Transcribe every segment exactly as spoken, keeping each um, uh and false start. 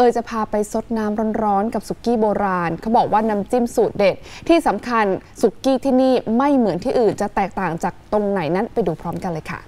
อจะพาไปซดน้ำร้อนๆกับสุกี้โบราณเขาบอกว่าน้ำจิ้มสูตรเด็ดที่สำคัญสุกี้ที่นี่ไม่เหมือนที่อื่นจะแตกต่างจากตรงไหนนั้นไปดูพร้อมกันเลยค่ะ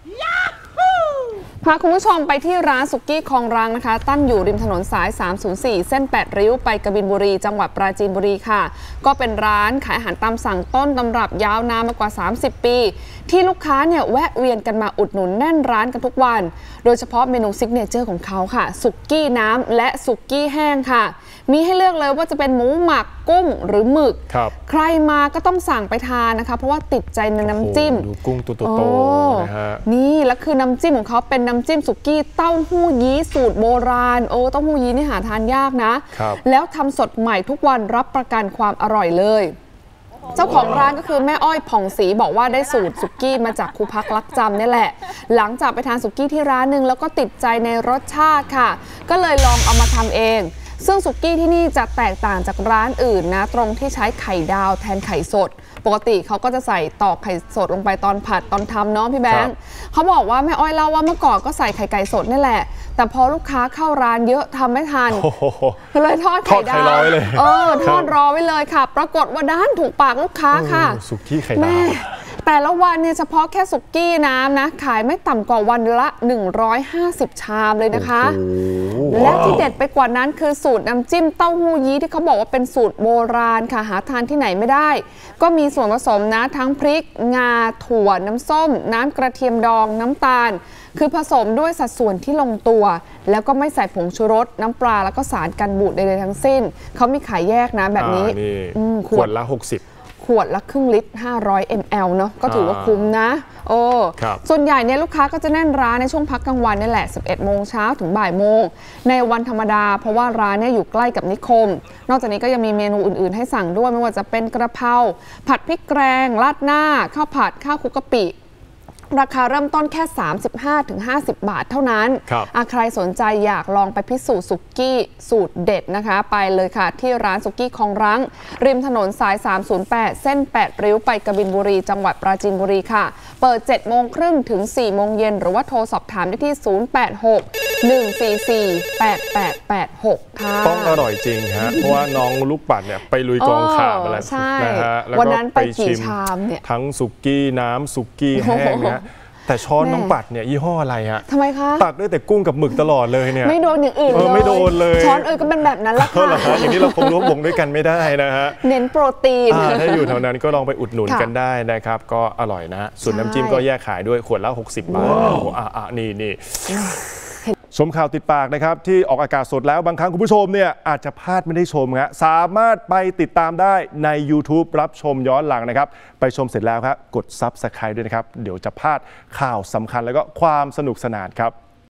พาคุณผู้ชมไปที่ร้านสุกี้คลองรังนะคะตั้งอยู่ริมถนนสายสามศูนย์สี่เส้นแปดริ้วไปกบินบุรีจังหวัดปราจีนบุรีค่ะก็เป็นร้านขายอาหารตามสั่งต้นตำรับยาวนานมากว่าสามสิบปีที่ลูกค้าเนี่ยแวะเวียนกันมาอุดหนุนแน่นร้านกันทุกวันโดยเฉพาะเมนูซิกเนเจอร์ของเขาค่ะสุกี้น้ำและสุกี้แห้งค่ะมีให้เลือกเลยว่าจะเป็นหมูหมักกุ้งหรือหมึกใครมาก็ต้องสั่งไปทานนะคะเพราะว่าติดใจในน้ำจิ้มดูกุ้งตัวโตนะฮะนี่แล้วคือน้ำจิ้มของเขาเป็นน้ำจิ้มสุกี้เต้าหู้ยี้สูตรโบราณโอ้เต้าหู้ยี้นี่หาทานยากนะแล้วทำสดใหม่ทุกวันรับประกันความอร่อยเลยเจ้าของร้านก็คือแม่อ้อยผ่องศรีบอกว่าได้สูตรสุกี้มาจากครูพักรักจำนี่แหละหลังจากไปทานสุกี้ที่ร้านนึงแล้วก็ติดใจในรสชาติค่ะก็เลยลองเอามาทำเองซึ่งสุกี้ที่นี่จะแตกต่างจากร้านอื่นนะตรงที่ใช้ไข่ดาวแทนไข่สดปกติเขาก็จะใส่ตอกไข่สดลงไปตอนผัดตอนทำเนาะพี่แบงค์เขาบอกว่าแม่อ้อยเล่าว่าเมื่อก่อนก็ใส่ไข่ไก่สดนี่แหละแต่พอลูกค้าเข้าร้านเยอะทำไม่ทันก็เลยทอดไข่ดาวเออทอดรอไว้เลยค่ะปรากฏว่าด้านถูกปากลูกค้าค่ะสุกี้ไข่ดาวแต่ละวันเนี่ยเฉพาะแค่สุกี้น้ำนะขายไม่ต่ำกว่าวันละหนึ่งร้อยห้าสิบชามเลยนะคะและที่เด็ดไปกว่านั้นคือสูตรน้ำจิ้มเต้าหู้ยี้ที่เขาบอกว่าเป็นสูตรโบราณค่ะหาทานที่ไหนไม่ได้ก็มีส่วนผสมนะทั้งพริกงาถั่วน้ำส้มน้ำกระเทียมดองน้ำตาลคือผสมด้วยสัดส่วนที่ลงตัวแล้วก็ไม่ใส่ผงชูรสน้ำปลาแล้วก็สารกันบูดใดๆทั้งสิ้นเขามีขายแยกนะแบบนี้ขวดละหกสิบขวดละครึ่งลิตรห้าร้อยมิลลิลิตรเนาะก็ถือว่าคุ้มนะโอ้ส่วนใหญ่เนี่ยลูกค้าก็จะแน่นร้านในช่วงพักกลางวันนี่แหละสิบเอ็ดโมงเช้าถึงบ่ายโมงในวันธรรมดาเพราะว่าร้านเนี่ยอยู่ใกล้กับนิคมนอกจากนี้ก็ยังมีเมนูอื่นๆให้สั่งด้วยไม่ว่าจะเป็นกระเพราผัดพริกแกงราดหน้าข้าวผัดข้าวคลุกกะปิราคาเริ่มต้นแค่ สามสิบห้าถึงห้าสิบ บาทเท่านั้นใครสนใจอยากลองไปพิสูจน์สุกี้สูตรเด็ดนะคะไปเลยค่ะที่ร้านสุกี้คลองรังริมถนนสายสามศูนย์แปดเส้นแปดริ้วไปกบินบุรีจังหวัดปราจีนบุรีค่ะเปิด เจ็ดโมงครึ่งถึง สี่โมงเย็นหรือว่าโทรสอบถามได้ที่ศูนย์ แปด หก หนึ่ง สี่ สี่ แปด แปด แปด หกค่ะต้องอร่อยจริงฮะเพราะว่าน้องลูกปัดเนี่ยไปลุยกองข่าวมาแล้วนะฮะวันนั้นไปกี่ชามเนี่ยทั้งสุกี้น้ำสุกี้แห้งนะแต่ช้อนน้องปัดเนี่ยยี่ห้ออะไรฮะทำไมคะตักได้แต่กุ้งกับหมึกตลอดเลยเนี่ยไม่โดนอย่างอื่นเลยไม่โดนเลยช้อนอื่นก็เป็นแบบนั้นละค่ะอย่างนี้เราคงร่วมวงด้วยกันไม่ได้นะฮะเน้นโปรตีนถ้าอยู่แถวนั้นก็ลองไปอุดหนุนกันได้นะครับก็อร่อยนะส่วนน้ำจิ้มก็แยกขายด้วยขวดละหกสิบบาทอ่านี่นี่ชมข่าวติดปากนะครับที่ออกอากาศสดแล้วบางครั้งคุณผู้ชมเนี่ยอาจจะพลาดไม่ได้ชมครับสามารถไปติดตามได้ใน ยูทูบ รับชมย้อนหลังนะครับไปชมเสร็จแล้วครับกด ซับสไครบ์ ด้วยนะครับเดี๋ยวจะพลาดข่าวสำคัญแล้วก็ความสนุกสนานครับ